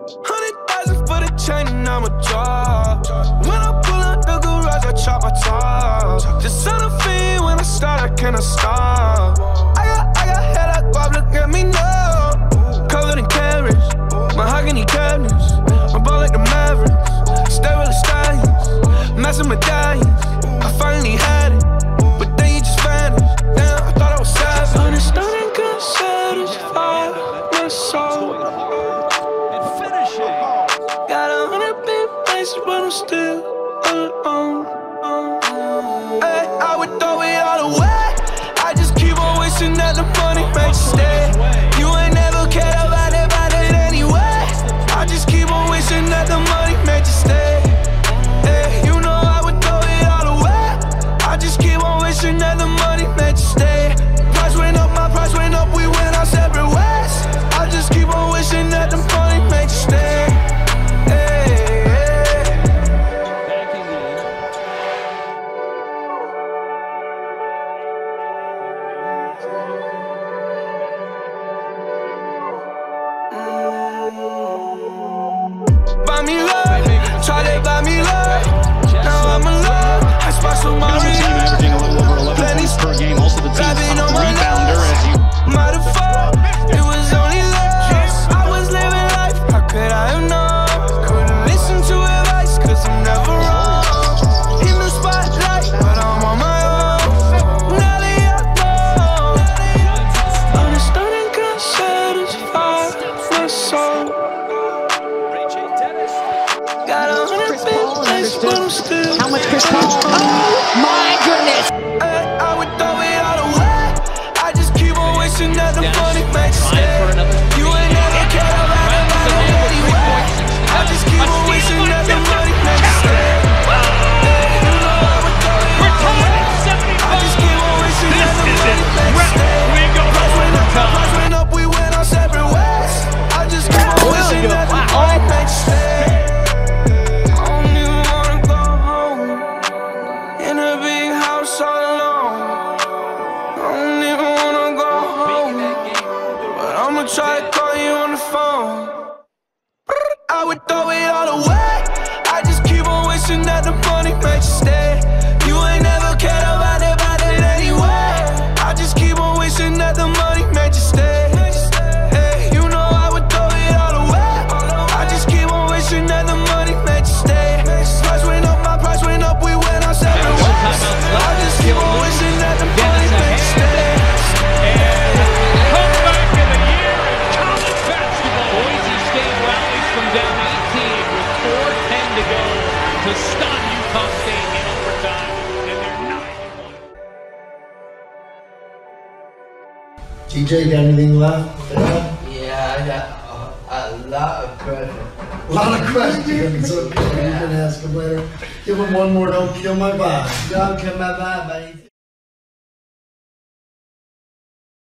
100,000 for the chain and I'm a job. When I pull up the garage, I chop my top. Just on a fiend when I start, I cannot stop. I got head like Bob, look at me now. Covered in carrots, mahogany cabinets. I'm ball like the Mavericks, stay with the stallions, massive medallions. I finally had it, but then you just vanished. Damn, I thought I was savage. Understanding could satisfy my soul. Got 100 big places, but I'm still alone. Hey, I would throw it all away. I just keep on wishing that the money makes you stay. You ain't never cared about it anyway. I just keep on wishing that the money made you stay. Hey, you know I would throw it all away. I just keep on wishing that the money made you stay. Price went up, my price went up, we went our separate ways. I just keep on wishing that the money made you stay. Buy me love, try to buy me love. Now I'm alone. I sparks with my averaging a little over 11 points per game. Also the team's top rebounder as you might have fought. It was only love. I was living life. How could I have known? Couldn't listen to advice, cause I'm never wrong. In the spotlight, but I'm on my own. Now they all know. Understanding can satisfy my soul. Got 100 big places, but I'm still. How much Chris Paul? Oh my goodness! I would throw it all away. I just keep on wishing that the money makes you stay. You ain't never cared about it anyway. I just keep on wishing that the money makes you stay. You know I would throw it all away. I just keep on wishing that the money makes you stay. Price went up, we went our separate ways. I just keep on wishing that the money makes you stay. Try to call you on the phone. I would throw it all away. I just keep on wishing that the money makes you stay. You ain't never cared about it anyway. I just keep on wishing that the money made you stay. Hey, you know I would throw it all away. I just keep on wishing that the money made you stay. Price went up, my price went up, we went our separate ways. I just keep on wishing that the money made you stay. Boise State rallies from down 18 with 4:10 to go to stop Utah State in overtime, and they're 9-1. TJ, got anything left? Yeah, I got a lot of questions. A lot of questions. Okay, you can ask him later. Give him one more. Don't kill my vibe. Don't kill my vibe, buddy.